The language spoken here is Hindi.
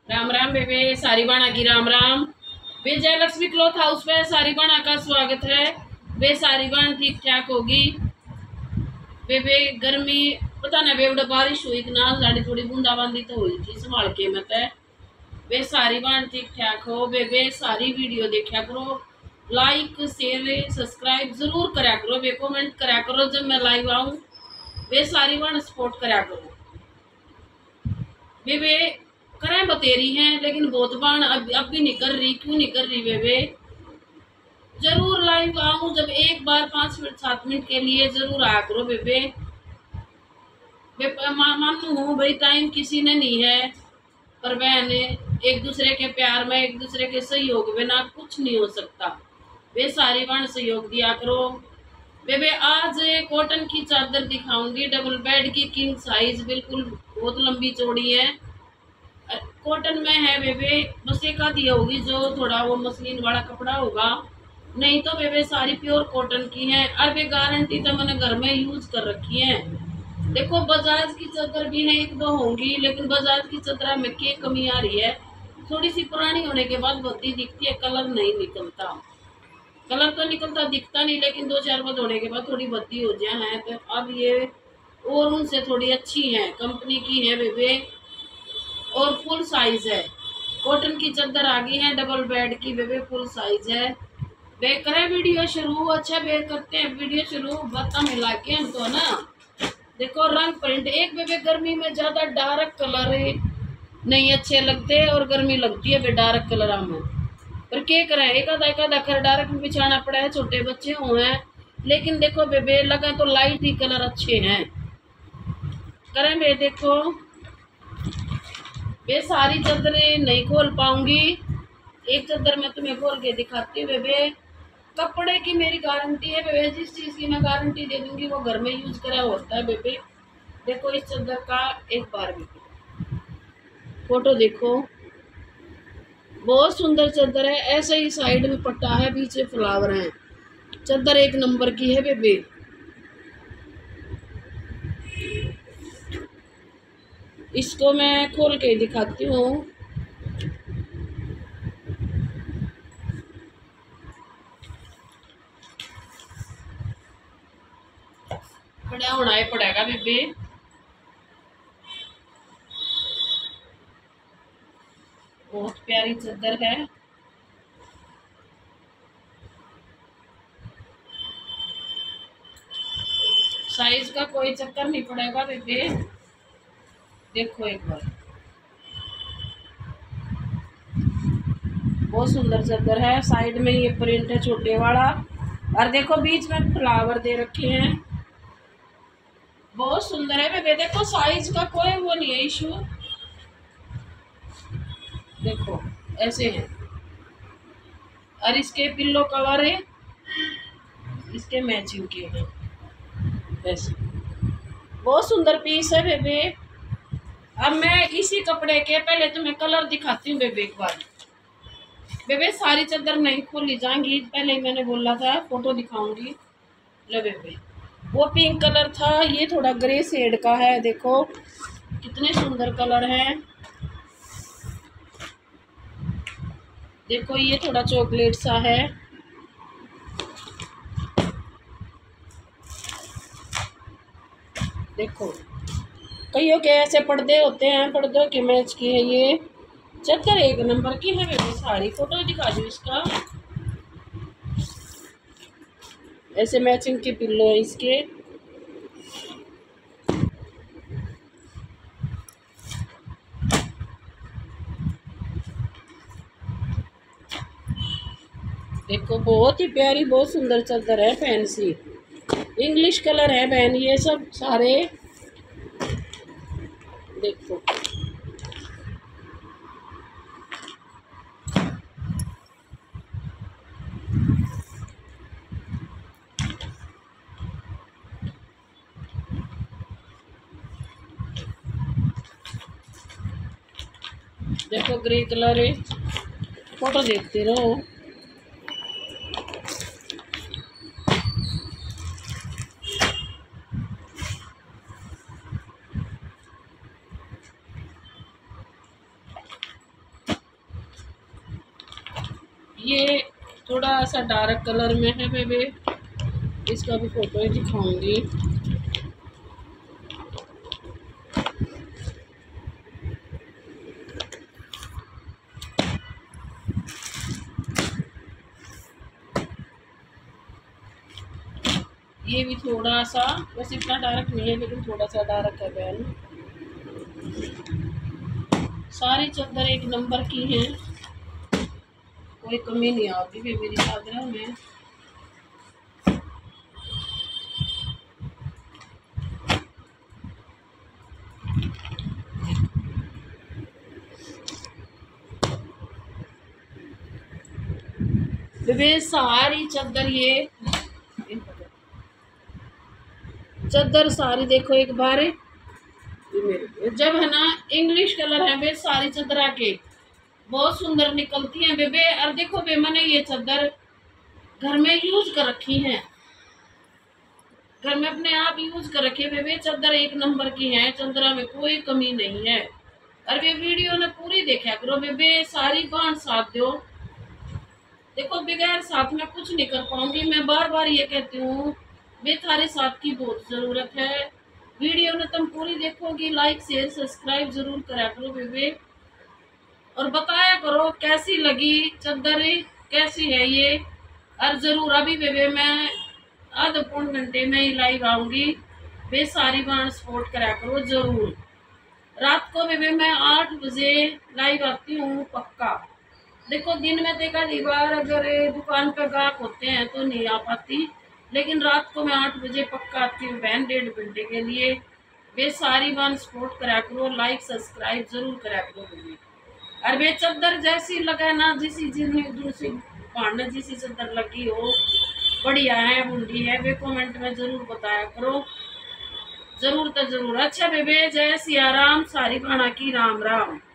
राम राम बेबे, सारी बाणा की राम राम। बे जय लक्ष्मी क्लॉथ हाउस पे सारी बाणा का स्वागत है। बे सारी बाण ठीक ठाक होगी। बेबे गर्मी पता ना बेवड़ा बारिश हुई कि ना, साड़ी थोड़ी बूंदाबांदी तो हुई थी, संभाल के मत है। बे सारी बाण ठीक ठाक हो। बेबे सारी वीडियो देखा करो, लाइक शेयर सब्सक्राइब जरूर करा करो। बे कमेंट करा करो जब मैं लाइव आऊं। बे सारी बाण सपोर्ट करा करो। बेबे करें बतेरी हैं लेकिन बहुत बाण अब भी नहीं कर रही, क्यों नहीं कर रही बेबे? जरूर लाइव आऊं जब एक बार 5 मिनट 7 मिनट के लिए जरूर आया करो बेबे। मानू हूँ भाई टाइम किसी ने नहीं है, पर बहन एक दूसरे के प्यार में एक दूसरे के सहयोग बिना कुछ नहीं हो सकता। वे सारी बाण सहयोग दिया करो। बेबे आज कॉटन की चादर दिखाऊंगी, डबल बेड की, किंग साइज, बिल्कुल बहुत लंबी चौड़ी है, कॉटन में है बेबे। बस एक आधी होगी जो थोड़ा वो मसलिन वाला कपड़ा होगा, नहीं तो बेबे सारी प्योर कॉटन की है। और वे गारंटी तो मैंने घर में यूज कर रखी है। देखो बजाज की चादर भी है, एक दो होंगी, लेकिन बजाज की चादर में क्या कमी आ रही है, थोड़ी सी पुरानी होने के बाद भद्दी दिखती है, कलर नहीं निकलता। कलर तो निकलता दिखता नहीं, लेकिन 2-4 बार धोने के बाद थोड़ी भद्दी हो जाए है। तो अब ये और उनसे थोड़ी अच्छी है, कंपनी की है बेबे, और फुल साइज है। कॉटन की चादर आ गई है, डबल बेड की बेबे, फुल साइज है। बे करें वीडियो शुरू? अच्छा बे करते हैं वीडियो शुरू, बत्ता मिला के हम तो ना। देखो रंग प्रिंट एक बेबे, गर्मी में ज्यादा डार्क कलर नहीं अच्छे लगते और गर्मी लगती है बे डार्क कलर में, पर क्या करें, एक आधा खर डार्क में बिछाना पड़ा है, छोटे बच्चे हुए हैं। लेकिन देखो बेबे लगा तो लाइट ही कलर अच्छे हैं। करें बे देखो, वे सारी चादरें नहीं खोल पाऊंगी, एक चादर मैं तुम्हें खोल के दिखाती हूँ बेबे। कपड़े की मेरी गारंटी है बेबे, जिस चीज की मैं गारंटी दे दूंगी वो घर में यूज करा होता है बेबे। देखो इस चादर का एक बार बेबे फोटो देखो, बहुत सुंदर चादर है। ऐसे ही साइड में पट्टा है, पीछे फ्लावर है, चादर एक नंबर की है बेबे। इसको मैं खोल के दिखाती हूँ। बड़ा होना ही पड़ेगा बेबे। बहुत प्यारी चादर है। साइज का कोई चक्कर नहीं पड़ेगा बेबे। देखो एक बार, बहुत सुंदर चादर है। साइड में ये प्रिंट है छोटे वाला, और देखो बीच में फ्लावर दे रखे हैं, बहुत सुंदर है बेबे। देखो साइज का कोई वो नहीं है इशू। देखो ऐसे है, और इसके पिल्लो कवर है, इसके मैचिंग के हैं ऐसे। बहुत सुंदर पीस है बेबे। अब मैं इसी कपड़े के पहले तुम्हें कलर दिखाती हूँ बेबे एक बार। बेबे सारी चादर नहीं खोली जाएंगी, पहले ही मैंने बोला था फोटो दिखाऊंगी। ले बेबे, वो पिंक कलर था, ये थोड़ा ग्रे शेड का है। देखो कितने सुंदर कलर हैं। देखो ये थोड़ा चॉकलेट सा है। देखो कईयों के ऐसे पर्दे होते हैं, पर्दों के मैच की है ये चादर, एक नंबर की है बेबी। सारी फोटो दिखा दो इसका, ऐसे मैचिंग के पिल्लो है इसके। देखो बहुत ही प्यारी, बहुत सुंदर चादर है, फैंसी इंग्लिश कलर है बहन, ये सब सारे। देखो देखो ग्रे कलर है, फोटो देखते रहो। ये थोड़ा सा डार्क कलर में है बेबे, इसका भी फोटो ही दिखाऊंगी। ये भी थोड़ा सा, वैसे इतना डार्क नहीं है लेकिन थोड़ा सा डार्क है बहन। सारी चादर एक नंबर की हैं, कोई कमी नहीं आती भी मेरी चादरों में। बेबे सारी चादर, ये चादर सारी देखो एक बार, जब है ना इंग्लिश कलर है बे सारी चादर के बहुत सुंदर निकलती हैं बेबे। और देखो बे मैंने ये चादर घर में यूज कर रखी है, घर में अपने आप यूज कर रखी है बेबे। चादर एक नंबर की है, चादर में कोई कमी नहीं है। और वे वीडियो ने पूरी देखा करो बेबे, सारी बांट साथ दो। देखो बगैर साथ में कुछ नहीं कर पाऊंगी, मैं बार बार ये कहती हूँ वे थारे साथ की बहुत जरूरत है। वीडियो ने तुम पूरी देखोगी, लाइक शेयर सब्सक्राइब जरूर करा करो बेबे, और बताया करो कैसी लगी चादर, कैसी है ये। और जरूर अभी बेबे मैं आधे पौन घंटे में ही लाइव आऊंगी, वे सारी बार सपोर्ट करा करो जरूर। रात को बेबे मैं 8 बजे लाइव आती हूँ पक्का। देखो दिन में देखा बार अगर दुकान पर गाहक होते हैं तो नहीं आ पाती, लेकिन रात को मैं 8 बजे पक्का आती हूँ बहन, 1.5 घंटे के लिए। वे सारी बार सपोर्ट करा करो, लाइक सब्सक्राइब जरूर करा करो बेबे। और वे चादर जैसी लगा ना, जिसी दूसरी भाड़ना जिसी चादर लगी हो बढ़िया है बुंडी है, वे कमेंट में जरूर बताया करो, जरूर तो जरूर। अच्छा बेबे, जय सिया राम, सारी भाणा की राम राम।